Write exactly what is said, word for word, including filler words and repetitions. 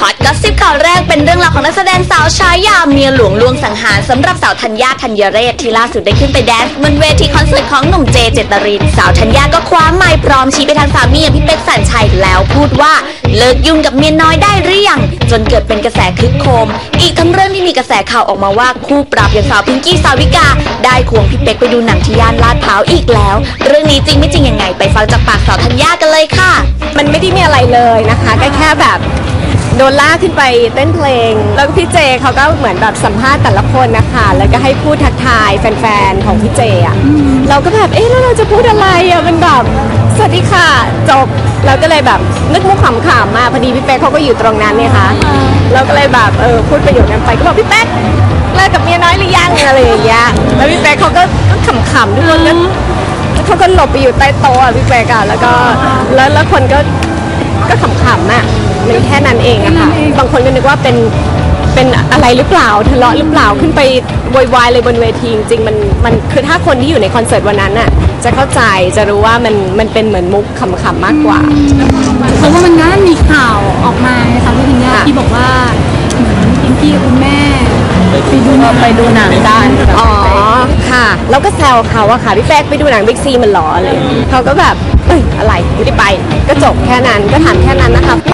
อตก็สิบข่าวแรกเป็นเรื่องราวของนักแสดงสาวชายาเมียหลวงลวงสังหารสำหรับสาวธัญญาธัญเรศที่ล่าสุดได้ขึ้นไปแดนซ์บนเวทีคอนเสิร์ตของหนุ่มเจเจตรินสาวธัญญาก็คว้าไมค์พร้อมชี้ไปทางสามีอย่างพี่เป๊กสัญชัยแล้วพูดว่าเลิกยุ่งกับเมียน้อยได้หรือยังจนเกิดเป็นกระแสคึกโครมอีกทั้งเรื่องที่มีกระแสข่าวออกมาว่าคู่ปรับอย่างสาวพิงกี้สาวิกาได้ควงพี่เป๊กไปดูหนังที่ย่านลาดพร้าวอีกแล้วเรื่องนี้จริงไม่จริงยังไงไปฟังจากปากสาวธัญญากันเลยค่ะมันไม่ได้มีอะไรเลยนะคะแค่แค่แบบโดนลากขึ้นไปเต้นเพลงแล้วพี่เจเขาก็เหมือนแบบสัมภาษณ์แต่ละคนนะคะแล้วก็ให้พูดทักทายแฟนๆของพี่เจอ่ะเราก็แบบเอ๊ะแล้วเราจะพูดอะไรอ่ะมันแบบสวัสดีค่ะจบเราก็เลยแบบนึกมุกขำๆมาพอดีพี่เป๊กเขาก็อยู่ตรงนั้นเนี่ยค่ะเราก็เลยแบบเออพูดประโยคนั้นไปก็บอกพี่เป๊กเลิกกับเมียน้อยหรือยังอะไรอย่างเงี้ยแล้วพี่เป๊กเขาก็ขำๆทุกคนก็เขาก็หลบไปอยู่ใต้โต๊ะอ่ะพี่เป๊กอ่ะแล้วก็แล้วแล้วคนก็ก็ขำๆอ่ะมันแค่นั้นเองอะค่ะบางคนก็นึกว่าเป็นเป็นอะไรหรือเปล่าทะเลาะหรือเปล่าขึ้นไปโวยวายเลยบนเวทีจริงๆมันมันคือถ้าคนที่อยู่ในคอนเสิร์ตวันนั้นน่ะจะเข้าใจจะรู้ว่ามันมันเป็นเหมือนมุกขำๆมากกว่าเพราะว่ามันน่ามีข่าวออกมาค่ะพี่ธัญญาที่บอกว่าเหมือนพิงกี้กับคุณแม่ไปดูไปดูหนังกันอ๋อค่ะแล้วก็แซวเขาอะค่ะพี่แป๊กไปดูหนังบิ๊กซีมันหรออะไรเขาก็แบบเอ้ยอะไรไม่ได้ไปก็จบแค่นั้นก็ถามแค่นั้นนะคะ